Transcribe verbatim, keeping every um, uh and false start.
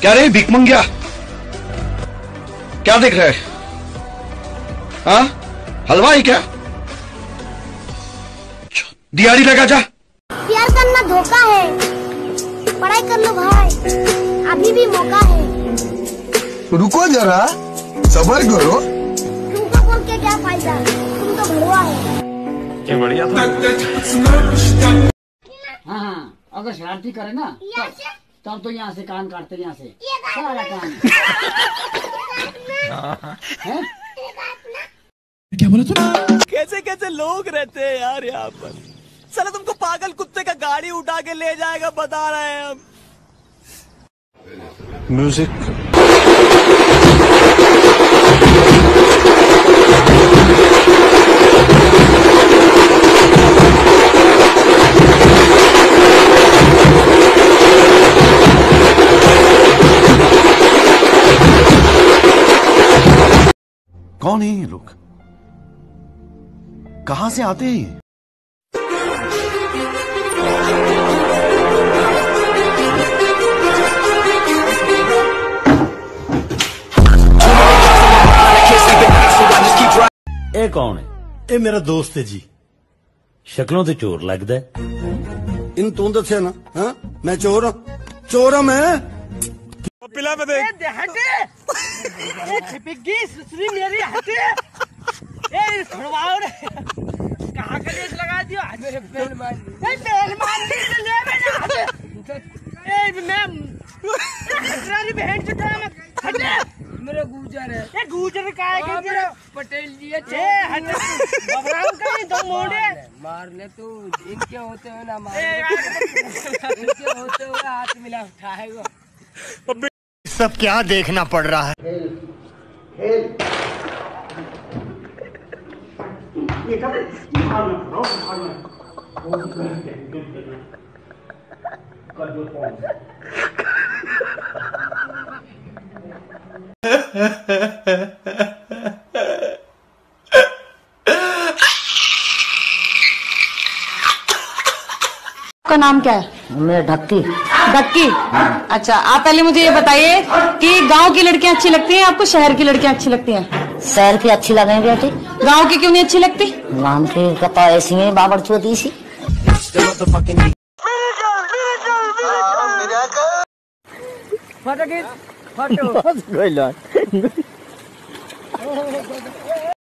क्या रे भीख मंगिया, क्या देख रहे? हाँ, हलवाई क्या? दिहाड़ी लगा जा। प्यार करना धोखा है, पढ़ाई कर लो भाई, अभी भी मौका है। रुको जरा, सब्र करो। तुमको बोल के क्या फायदा, तुम तो भड़वा है। क्या बढ़िया था। हाँ हाँ, अगर शरारती करे ना तब तो यहाँ से कान काटते, यहाँ से सारा कान। है? क्या बोला तू? कैसे कैसे लोग रहते हैं यार यहाँ पर। साला तुमको पागल कुत्ते का गाड़ी उठा के ले जाएगा, बता रहे हैं हम। म्यूजिक कौन है ये लोग? कहां से आते हैं ये? ए कौन है? ए मेरा दोस्त है जी। शक्लों ते चोर लगदा है। इन तू दसे ना, हाँ? मैं चोर हूँ, चोर हूँ मैं। पिला में दे। छिपकी सुसरी मेरी हटे। ए छुड़वाओ रे, कहाँ का लेस लगा दियो? मेरे बेल मार दी। ए बेल मार दी तो ले मैंने हटे। ए मैं हटरानी बहन चुका मैं हटे। मेरा गुजर है। ये गुजर का है कि मेरा पटेल जी है। ए हटे, बबराम का नहीं दो मोड़े। मार ले तू, इनके होते हुए ना मार। इनके होते हुए हाथ मिला उठाएगा। सब क्या देखना पड़ रहा है। आपका नाम क्या है? मैं ढक्की। ढक्की? अच्छा, आप पहले मुझे ये बताइए कि गांव की लड़कियां अच्छी लगती हैं आपको, शहर की लड़कियां अच्छी लगती हैं? शहर की अच्छी लगेंगी बेटी। गांव की क्यों नहीं अच्छी लगती? गांव की कता ऐसी है बाबर चोती सी। Photo photo